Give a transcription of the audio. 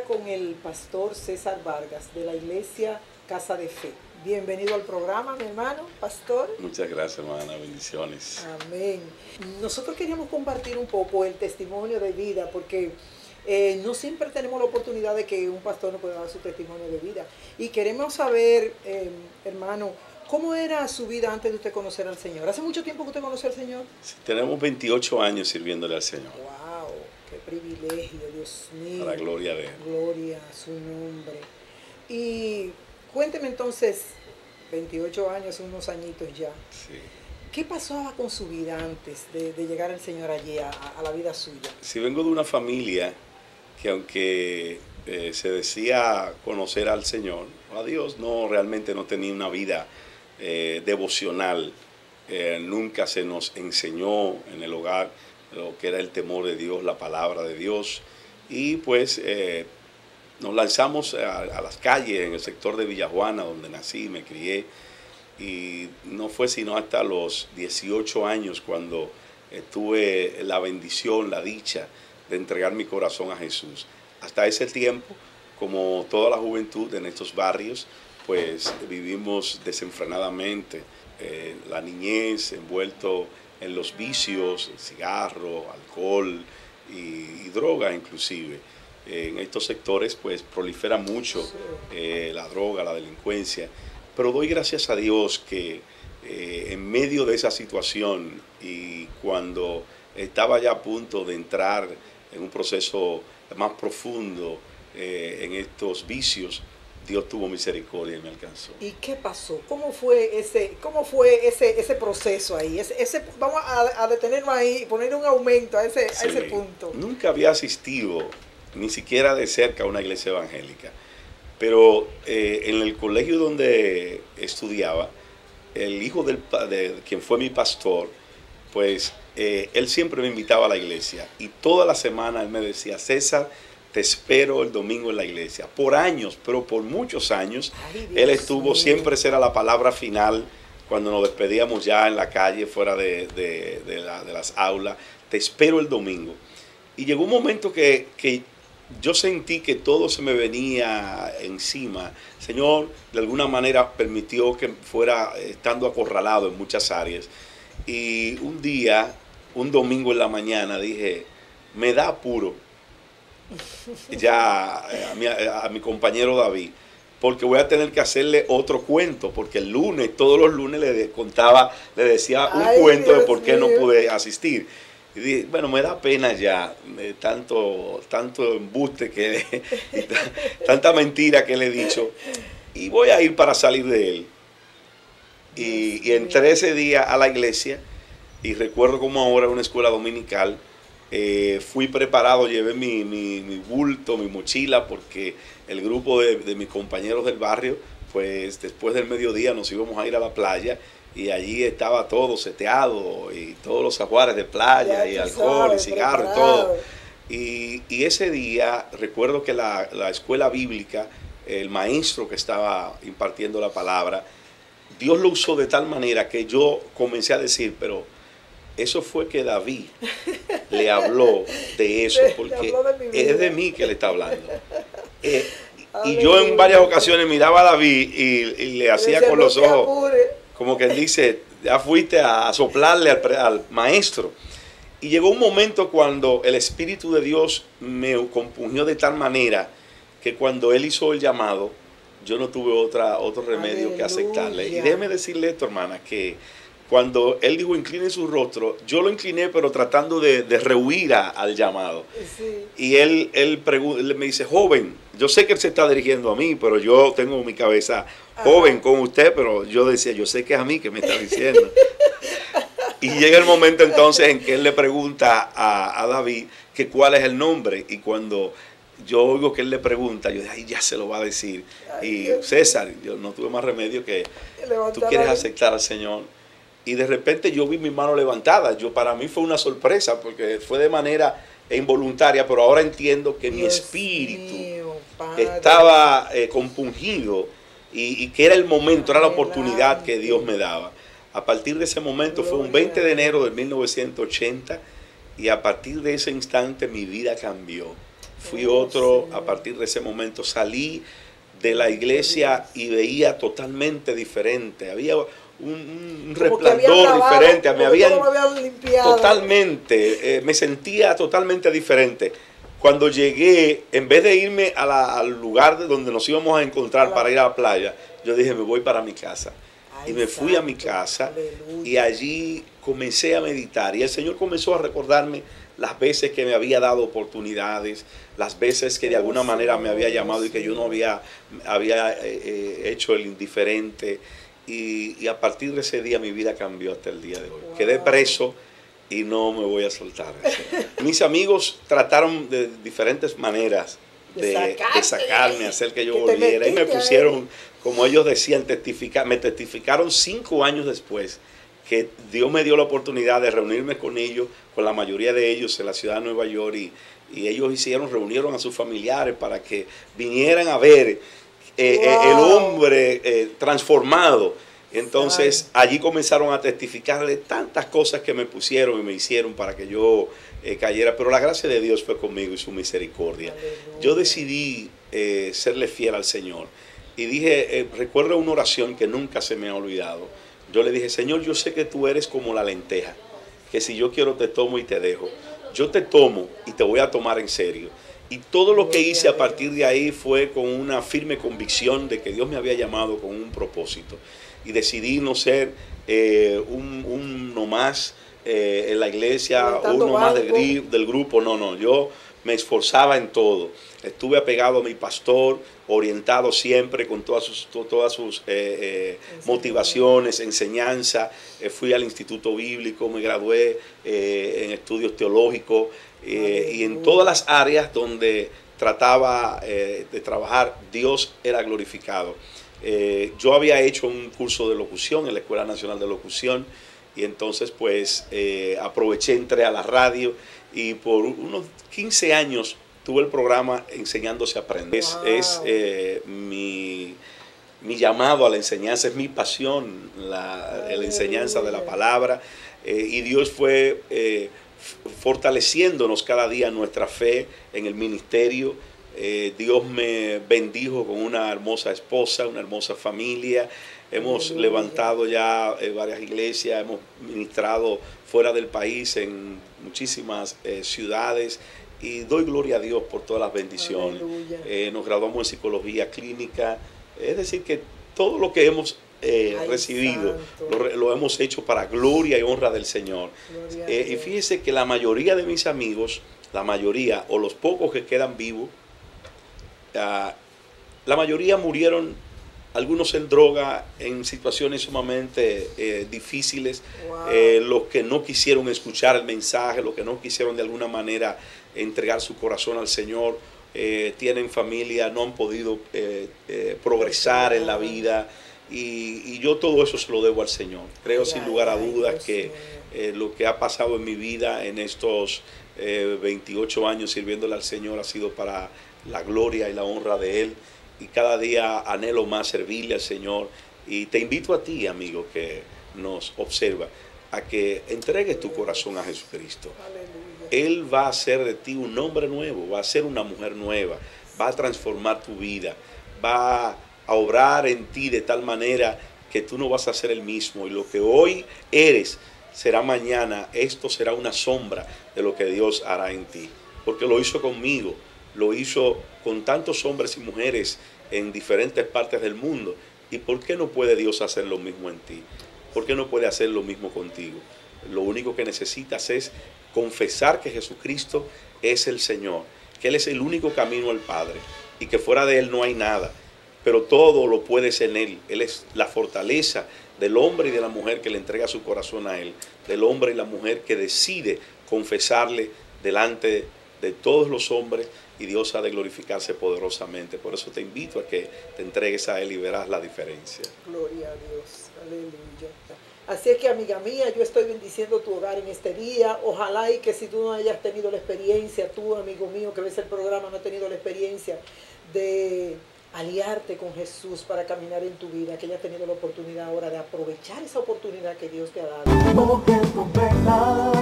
con el pastor César Vargas de la iglesia Casa de Fe. Bienvenido al programa, mi hermano, pastor. Muchas gracias, hermana. Bendiciones. Amén. Nosotros queríamos compartir un poco el testimonio de vida, porque no siempre tenemos la oportunidad de que un pastor nos pueda dar su testimonio de vida. Y queremos saber, hermano, ¿cómo era su vida antes de usted conocer al Señor? ¿Hace mucho tiempo que usted conoció al Señor? Sí, tenemos 28 años sirviéndole al Señor. ¡Wow! ¡Qué privilegio, Dios mío! Para la gloria de Él. Gloria a su nombre. Y cuénteme entonces, 28 años, unos añitos ya. Sí. ¿Qué pasaba con su vida antes de llegar el Señor allí a la vida suya? Si vengo de una familia que aunque se decía conocer al Señor, a Dios, no, realmente no tenía una vida devocional. Nunca se nos enseñó en el hogar lo que era el temor de Dios, la palabra de Dios. Y pues nos lanzamos a las calles en el sector de Villajuana, donde nací, me crié. Y no fue sino hasta los 18 años cuando tuve la bendición, la dicha de entregar mi corazón a Jesús. Hasta ese tiempo, como toda la juventud en estos barrios, pues vivimos desenfrenadamente, la niñez envuelto en los vicios, el cigarro, alcohol y droga inclusive. En estos sectores pues prolifera mucho la droga, la delincuencia. Pero doy gracias a Dios que en medio de esa situación y cuando estaba ya a punto de entrar en un proceso más profundo en estos vicios, Dios tuvo misericordia y me alcanzó. ¿Y qué pasó? ¿Cómo fue ese proceso ahí? Vamos a detenernos ahí y poner un aumento a ese punto. Nunca había asistido, ni siquiera de cerca, a una iglesia evangélica. Pero en el colegio donde estudiaba, el hijo de quien fue mi pastor, pues él siempre me invitaba a la iglesia. Y toda la semana él me decía, César, te espero el domingo en la iglesia. Por años, pero por muchos años, él estuvo, siempre esa era la palabra final, cuando nos despedíamos ya en la calle, fuera de las aulas, te espero el domingo. Y llegó un momento que yo sentí que todo se me venía encima. El Señor de alguna manera permitió que fuera estando acorralado en muchas áreas. Y un día, un domingo en la mañana, dije, me da apuro ya a mi compañero David, porque voy a tener que hacerle otro cuento, porque el lunes, todos los lunes le decía un cuento de por qué no pude asistir. Y dije, bueno, me da pena ya, tanto embuste, tanta mentira que le he dicho, y voy a ir para salir de él. Y entré ese día a la iglesia, y recuerdo como ahora en una escuela dominical, fui preparado, llevé mi bulto, mi mochila, porque el grupo de mis compañeros del barrio, pues después del mediodía nos íbamos a ir a la playa, y allí estaba todo seteado, y todos los ajuares de playa, y alcohol, y cigarro, y todo. Y ese día, recuerdo que la escuela bíblica, el maestro que estaba impartiendo la palabra, Dios lo usó de tal manera que yo comencé a decir, pero eso fue que David le habló de eso, porque es de mí que le está hablando. Y yo en varias ocasiones miraba a David y le hacía con los ojos, como que él dice, ya fuiste a soplarle al maestro. Y llegó un momento cuando el Espíritu de Dios me compungió de tal manera que cuando él hizo el llamado, yo no tuve otro remedio que aceptarle. Y déjeme decirle esto, hermana, que cuando él dijo incline su rostro, yo lo incliné, pero tratando de rehuir al llamado. Sí. Y él me dice, joven, yo sé que él se está dirigiendo a mí, pero yo tengo en mi cabeza, joven, con usted, pero yo decía, yo sé que es a mí que me está diciendo. Y llega el momento entonces en que él le pregunta a David que cuál es el nombre. Y cuando yo oigo que él le pregunta, yo dije, ay, ya se lo va a decir. Y César, yo no tuve más remedio que tú quieres aceptar al Señor. Y de repente yo vi mi mano levantada. Para mí fue una sorpresa porque fue de manera involuntaria, pero ahora entiendo que mi espíritu estaba compungido y que era el momento, era la oportunidad que Dios me daba. A partir de ese momento fue un 20 de enero de 1980 y a partir de ese instante mi vida cambió. fui otro. A partir de ese momento salí de la iglesia y veía totalmente diferente. Había un resplandor diferente. Me habían totalmente, me sentía totalmente diferente. Cuando llegué, en vez de irme al lugar de donde nos íbamos a encontrar para ir a la playa, yo dije, me voy para mi casa. Y me fui a mi casa y allí comencé a meditar. Y el Señor comenzó a recordarme las veces que me había dado oportunidades, las veces que de alguna manera me había llamado y que yo no había hecho el indiferente. Y a partir de ese día mi vida cambió hasta el día de hoy. Quedé preso y no me voy a soltar. Mis amigos trataron de diferentes maneras de sacarme, hacer que yo volviera. Y me pusieron, como ellos decían, me testificaron 5 años después que Dios me dio la oportunidad de reunirme con ellos, con la mayoría de ellos en la ciudad de Nueva York, y ellos reunieron a sus familiares para que vinieran a ver el hombre transformado. Entonces allí comenzaron a testificarle tantas cosas que me pusieron y me hicieron para que yo cayera, pero la gracia de Dios fue conmigo y su misericordia. Aleluya. Yo decidí serle fiel al Señor y dije, recuerdo una oración que nunca se me ha olvidado. Yo le dije, Señor, yo sé que tú eres como la lenteja, que si yo quiero te tomo y te dejo. Yo te tomo y te voy a tomar en serio. Y todo lo que hice a partir de ahí fue con una firme convicción de que Dios me había llamado con un propósito. Y decidí no ser uno más en la iglesia, uno más del grupo. No, yo me esforzaba en todo. Estuve apegado a mi pastor, orientado siempre con todas sus motivaciones, enseñanza. Fui al Instituto Bíblico, me gradué en estudios teológicos y en todas las áreas donde trataba de trabajar, Dios era glorificado. Yo había hecho un curso de locución en la Escuela Nacional de Locución y entonces pues aproveché, entré a la radio y por unos 15 años tuve el programa Enseñándose a Aprender. Wow. Es mi llamado a la enseñanza, es mi pasión, la enseñanza de la palabra, y Dios fue fortaleciéndonos cada día nuestra fe en el ministerio. Dios me bendijo con una hermosa esposa, una hermosa familia. Hemos levantado ya varias iglesias, hemos ministrado fuera del país en muchísimas ciudades y doy gloria a Dios por todas las bendiciones. Nos graduamos en psicología clínica, es decir que todo lo que hemos recibido lo hemos hecho para gloria y honra del Señor. Y fíjese que la mayoría de mis amigos, la mayoría o los pocos que quedan vivos, la mayoría murieron, algunos en droga, en situaciones sumamente difíciles. Wow. Los que no quisieron escuchar el mensaje, los que no quisieron de alguna manera entregar su corazón al Señor, tienen familia, no han podido progresar en la vida, y yo todo eso se lo debo al Señor. Creo sin lugar a dudas que lo que ha pasado en mi vida en estos 28 años sirviéndole al Señor ha sido para la gloria y la honra de Él, y cada día anhelo más servirle al Señor. Y te invito a ti, amigo, que nos observa, a que entregues tu corazón a Jesucristo. Aleluya. Él va a hacer de ti un hombre nuevo, va a ser una mujer nueva, va a transformar tu vida, va a obrar en ti de tal manera que tú no vas a ser el mismo, y lo que hoy eres será mañana. Esto será una sombra de lo que Dios hará en ti, porque lo hizo conmigo, lo hizo con tantos hombres y mujeres en diferentes partes del mundo. ¿Y por qué no puede Dios hacer lo mismo en ti? ¿Por qué no puede hacer lo mismo contigo? Lo único que necesitas es confesar que Jesucristo es el Señor, que Él es el único camino al Padre y que fuera de Él no hay nada, pero todo lo puedes en Él. Él es la fortaleza del hombre y de la mujer que le entrega su corazón a Él, del hombre y la mujer que decide confesarle delante de todos los hombres, y Dios ha de glorificarse poderosamente. Por eso te invito a que te entregues a Él y verás la diferencia. Gloria a Dios, aleluya. Así es que, amiga mía, yo estoy bendiciendo tu hogar en este día. Ojalá y que si tú no hayas tenido la experiencia, tú, amigo mío, que ves el programa, no has tenido la experiencia de aliarte con Jesús para caminar en tu vida, que hayas tenido la oportunidad ahora de aprovechar esa oportunidad que Dios te ha dado.